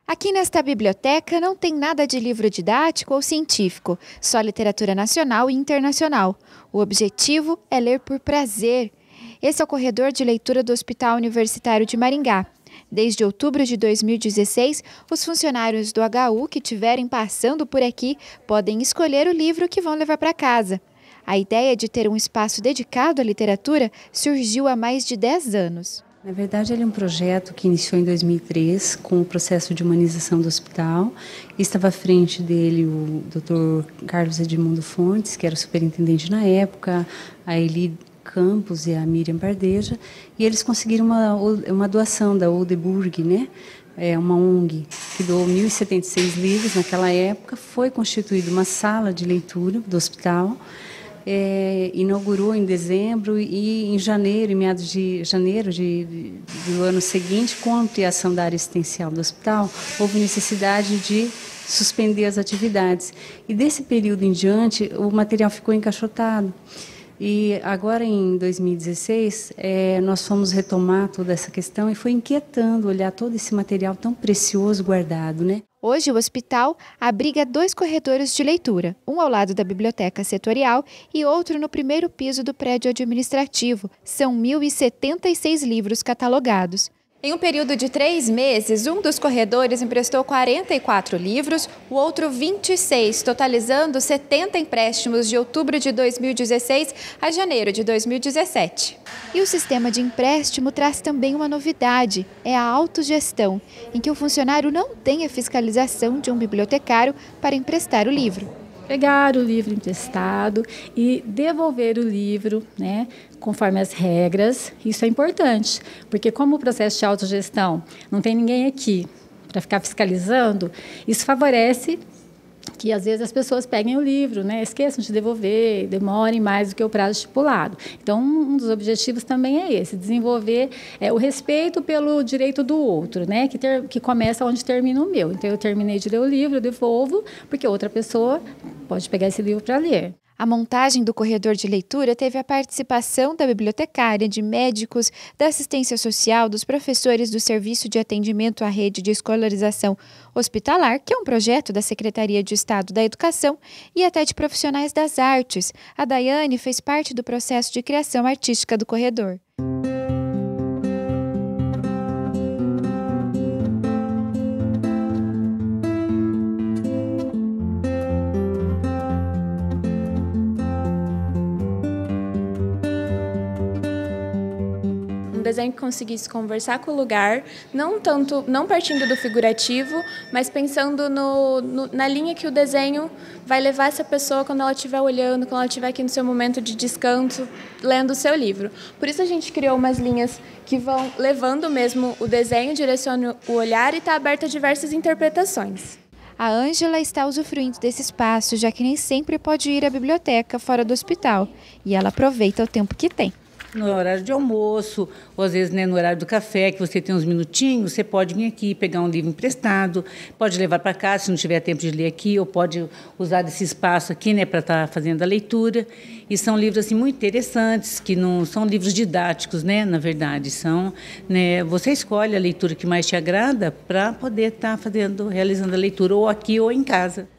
Aqui nesta biblioteca não tem nada de livro didático ou científico, só literatura nacional e internacional. O objetivo é ler por prazer. Esse é o corredor de leitura do Hospital Universitário de Maringá. Desde outubro de 2016, os funcionários do HU que estiverem passando por aqui podem escolher o livro que vão levar para casa. A ideia de ter um espaço dedicado à literatura surgiu há mais de 10 anos. Na verdade, ele é um projeto que iniciou em 2003 com o processo de humanização do hospital. Estava à frente dele o Dr. Carlos Edmundo Fontes, que era o superintendente na época, a Eli Campos e a Miriam Bardeja, e eles conseguiram uma doação da Oldeburg, né? Uma ONG que doou 1.076 livros naquela época. Foi constituída uma sala de leitura do hospital. Inaugurou em dezembro e em janeiro, em meados de janeiro do ano seguinte, com a ampliação da área assistencial do hospital, houve necessidade de suspender as atividades. E desse período em diante, o material ficou encaixotado. E agora, em 2016, nós fomos retomar toda essa questão e foi inquietando olhar todo esse material tão precioso guardado, né? Hoje, o hospital abriga 2 corredores de leitura, um ao lado da biblioteca setorial e outro no primeiro piso do prédio administrativo. São 1.076 livros catalogados. Em um período de 3 meses, um dos corredores emprestou 44 livros, o outro 26, totalizando 70 empréstimos de outubro de 2016 a janeiro de 2017. E o sistema de empréstimo traz também uma novidade, é a autogestão, em que o funcionário não tem a fiscalização de um bibliotecário para emprestar o livro. Pegar o livro emprestado e devolver o livro, né, conforme as regras. Isso é importante, porque como o processo de autogestão não tem ninguém aqui para ficar fiscalizando, isso favorece que às vezes as pessoas peguem o livro, né, esqueçam de devolver, demorem mais do que o prazo estipulado. Então, um dos objetivos também é esse, desenvolver o respeito pelo direito do outro, né, que começa onde termina o meu. Então, eu terminei de ler o livro, eu devolvo, porque outra pessoa pode pegar esse livro para ler. A montagem do corredor de leitura teve a participação da bibliotecária, de médicos, da assistência social, dos professores do Serviço de Atendimento à Rede de Escolarização Hospitalar, que é um projeto da Secretaria de Estado da Educação, e até de profissionais das artes. A Daiane fez parte do processo de criação artística do corredor. Um desenho que conseguisse conversar com o lugar, não partindo do figurativo, mas pensando na linha que o desenho vai levar essa pessoa quando ela estiver olhando, quando ela estiver aqui no seu momento de descanso, lendo o seu livro. Por isso a gente criou umas linhas que vão levando mesmo o desenho, direciona o olhar e está aberta a diversas interpretações. A Ângela está usufruindo desse espaço, já que nem sempre pode ir à biblioteca fora do hospital, e ela aproveita o tempo que tem. No horário de almoço, ou às vezes, né, no horário do café, que você tem uns minutinhos, você pode vir aqui, pegar um livro emprestado, pode levar para casa se não tiver tempo de ler aqui, ou pode usar desse espaço aqui, né, para estar fazendo a leitura. E são livros assim, muito interessantes, que não são livros didáticos, né, na verdade. São, né, você escolhe a leitura que mais te agrada para poder estar realizando a leitura ou aqui ou em casa.